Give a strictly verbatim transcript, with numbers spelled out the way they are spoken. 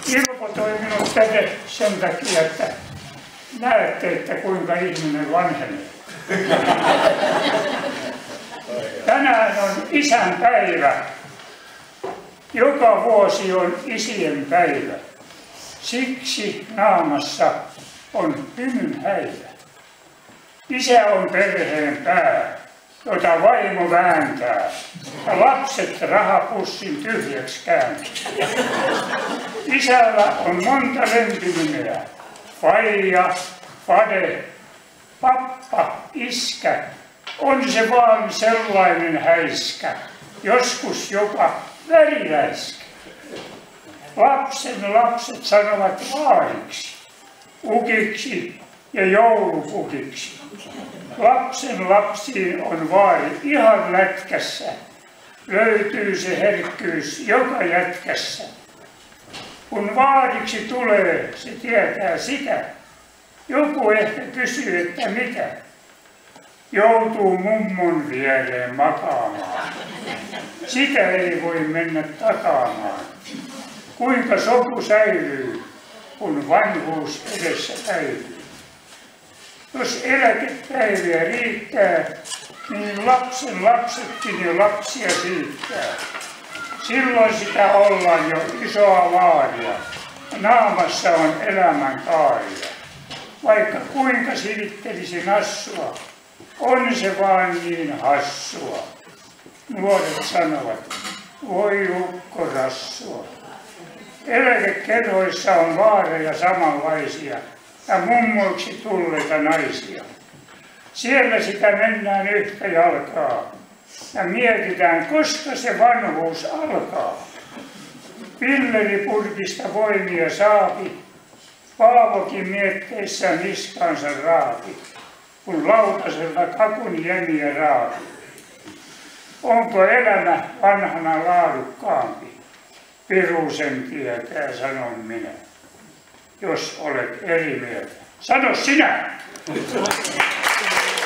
Ilpo toi minut tänne sen takia, että näette, että kuinka ihminen vanhenee. Tänään on isänpäivä. Joka vuosi on isien päivä. Siksi naamassa on hymyn häivä. Isä on perheen pää, jota vaimo vääntää, ja lapset rahapussin tyhjäksi kääntää. Isällä on monta lempinimeä. Faija, fade, pappa, iskä. On se vaan sellainen häiskä, joskus jopa väriläiskä. Lapsen lapset sanovat vaariksi, ukiksi ja joulupukiksi. Lapsen lapsiin on vaari ihan lätkässä. Löytyy se herkkyys joka jätkässä. Kun vaariksi tulee, se tietää sitä. Joku ehkä kysyy, että mitä. Joutuu mummon viereen makaamaan. Sitä ei voi mennä takaamaan. Kuinka sopu säilyy, kun vanhuus edessä päivyy. Jos eläkepäiviä riittää, niin lapsen lapsetkin jo lapsia siittää. Silloin sitä ollaan jo isoa vaaria. Naamassa on elämän kaaria. Vaikka kuinka silittelisi nassua, on se vaan niin hassua. Nuoret sanovat, voi ukko rassua. Eläkekerhoissa on vaareja samanlaisia ja mummoiksi tulleita naisia. Siellä sitä mennään yhtä jalkaa ja mietitään, koska se vanhuus alkaa. Pilleripurkista voimia saapi, Paavokin mietteissään niskaansa raapi, kun lautasella kakun jemiä raapi. Onko elämä vanhana laadukkaampi? Pirusen tietää, sanon minä. Jos olet eri mieltä, sano sinä!